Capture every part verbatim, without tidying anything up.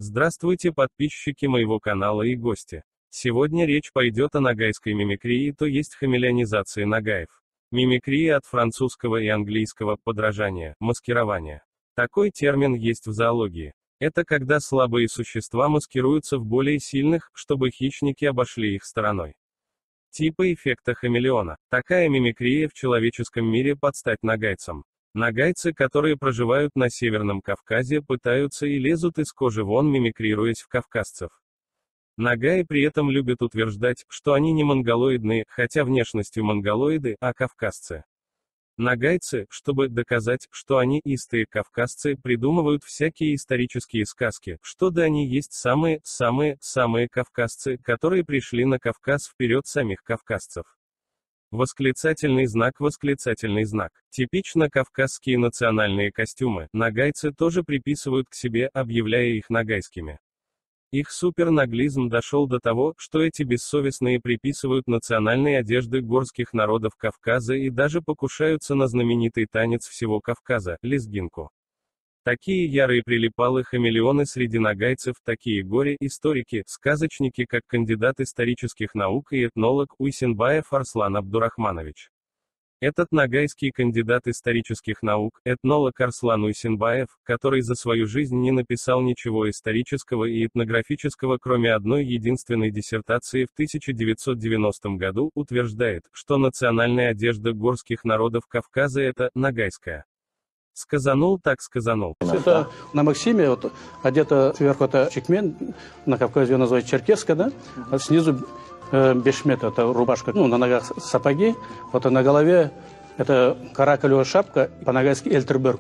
Здравствуйте, подписчики моего канала и гости. Сегодня речь пойдет о ногайской мимикрии, то есть хамелеонизации нагаев. Мимикрия от французского и английского подражание, маскирование. Такой термин есть в зоологии. Это когда слабые существа маскируются в более сильных, чтобы хищники обошли их стороной. Типы эффекта хамелеона. Такая мимикрия в человеческом мире под стать нагайцам. Нагайцы, которые проживают на Северном Кавказе, пытаются и лезут из кожи вон, мимикрируясь в кавказцев. Нагаи при этом любят утверждать, что они не монголоидные, хотя внешностью монголоиды, а кавказцы. Нагайцы, чтобы доказать, что они истые кавказцы, придумывают всякие исторические сказки, что да они есть самые, самые, самые кавказцы, которые пришли на Кавказ вперед самих кавказцев. Восклицательный знак, восклицательный знак. Типично кавказские национальные костюмы, нагайцы тоже приписывают к себе, объявляя их нагайскими. Их супернаглизм дошел до того, что эти бессовестные приписывают национальные одежды горских народов Кавказа и даже покушаются на знаменитый танец всего Кавказа, лезгинку. Такие ярые прилипалы хамелеоны среди нагайцев, такие горе-историки, сказочники, как кандидат исторических наук и этнолог Уйсенбаев Арслан Абдурахманович. Этот нагайский кандидат исторических наук, этнолог Арслан Уйсенбаев, который за свою жизнь не написал ничего исторического и этнографического, кроме одной единственной диссертации в тысяча девятьсот девяностом году, утверждает, что национальная одежда горских народов Кавказа – это нагайская. Сказанул так сказанул. Это на Максиме, вот, одето сверху это чекмен, на Кавказе ее называют черкеска, да? А снизу э, бешмет, это рубашка, ну, на ногах сапоги, вот, а на голове это каракалевая шапка, по-нагайски эльтерберг.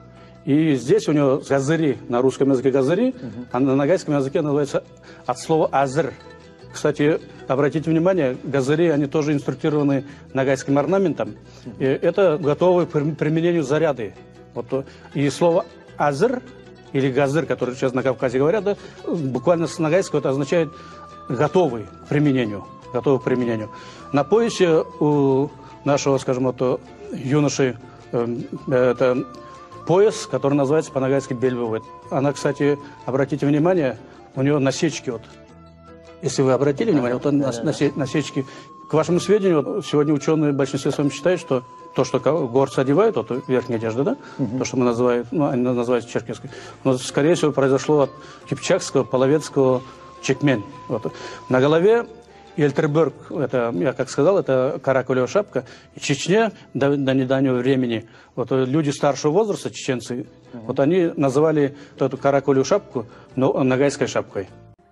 И здесь у него газыри, на русском языке газыри, uh-huh. а на нагайском языке называется от слова азыр. Кстати, обратите внимание, газыри, они тоже инструктированы нагайским орнаментом, uh-huh. и это готовы к применению заряды. Вот, и слово «азыр» или «газыр», который сейчас на Кавказе говорят, да, буквально с нагайского это означает «готовый к применению». Готовый к применению. На поясе у нашего, скажем, вот, юноши э, это пояс, который называется по-нагайски «бельбовый». Она, кстати, обратите внимание, у него насечки. Вот. Если вы обратили внимание, вот он, да, да, да. насечки. К вашему сведению, вот, сегодня ученые в большинстве своем считают, что то, что горцы одевают, вот верхняя одежда, да, угу. то, что мы называем, ну, они называют черкесской, но, скорее всего, произошло от кипчакского, половецкого чекмен. Вот. На голове эльтерберг, это, я как сказал, это каракулевая шапка. В Чечне до, до недавнего времени вот, люди старшего возраста, чеченцы, угу. вот они называли эту каракулевую шапку но, нагайской шапкой.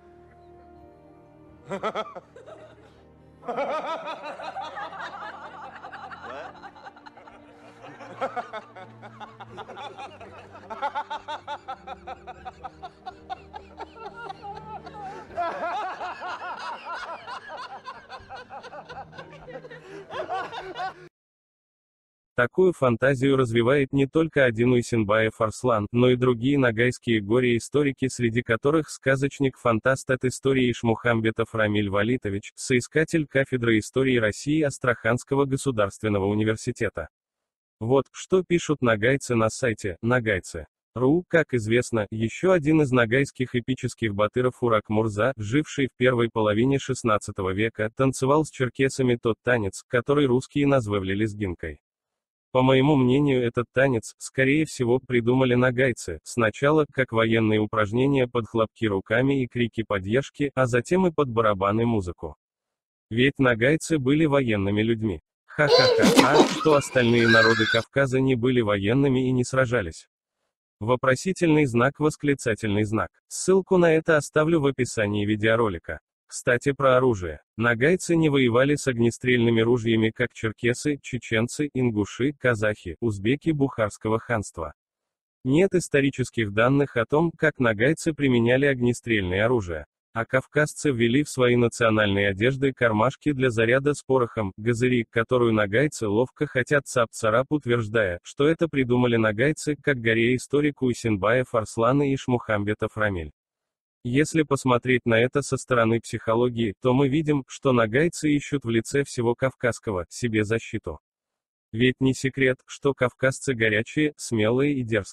Такую фантазию развивает не только один Уйсенбаев Арслан, но и другие нагайские горе-историки, среди которых сказочник-фантаст от истории Ишмухамбетов Рамиль Валитович, соискатель кафедры истории России Астраханского государственного университета. Вот, что пишут нагайцы на сайте «Нагайцы точка ру». Как известно, еще один из нагайских эпических батыров Урак Мурза, живший в первой половине шестнадцатого века, танцевал с черкесами тот танец, который русские назвали лезгинкой. По моему мнению, этот танец, скорее всего, придумали нагайцы, сначала, как военные упражнения под хлопки руками и крики поддержки, а затем и под барабаны музыку. Ведь нагайцы были военными людьми. Ха-ха-ха, а что остальные народы Кавказа не были военными и не сражались? Вопросительный знак, восклицательный знак. Ссылку на это оставлю в описании видеоролика. Кстати, про оружие. Нагайцы не воевали с огнестрельными ружьями, как черкесы, чеченцы, ингуши, казахи, узбеки Бухарского ханства. Нет исторических данных о том, как нагайцы применяли огнестрельное оружие. А кавказцы ввели в свои национальные одежды кармашки для заряда с порохом, газыри, которую нагайцы ловко хотят цап-царап, утверждая, что это придумали нагайцы, как горе-историк Уйсенбаев Арслан и Ишмухамбетов Рамиль. Если посмотреть на это со стороны психологии, то мы видим, что нагайцы ищут в лице всего кавказского себе защиту. Ведь не секрет, что кавказцы горячие, смелые и дерзкие.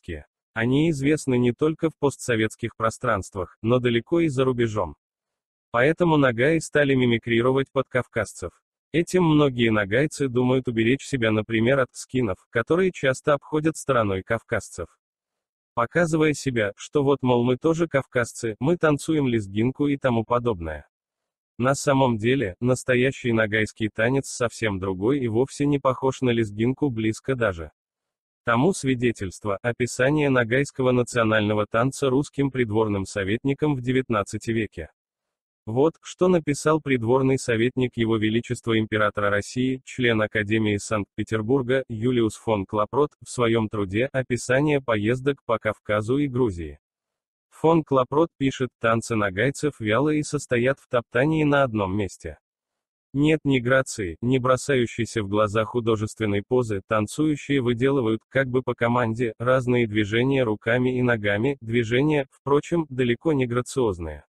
Они известны не только в постсоветских пространствах, но далеко и за рубежом. Поэтому нагаи стали мимикрировать под кавказцев. Этим многие нагайцы думают уберечь себя, например, от скинов, которые часто обходят стороной кавказцев. Показывая себя, что вот, мол, мы тоже кавказцы, мы танцуем лезгинку и тому подобное. На самом деле, настоящий нагайский танец совсем другой и вовсе не похож на лезгинку, близко даже. Тому свидетельство – описание нагайского национального танца русским придворным советником в девятнадцатом веке. Вот, что написал придворный советник Его Величества Императора России, член Академии Санкт-Петербурга, Юлиус фон Клапрот, в своем труде «Описание поездок по Кавказу и Грузии». Фон Клапрот пишет: танцы нагайцев вялы и состоят в топтании на одном месте. Нет ни грации, ни бросающейся в глаза художественной позы, танцующие выделывают, как бы по команде, разные движения руками и ногами, движения, впрочем, далеко не грациозные.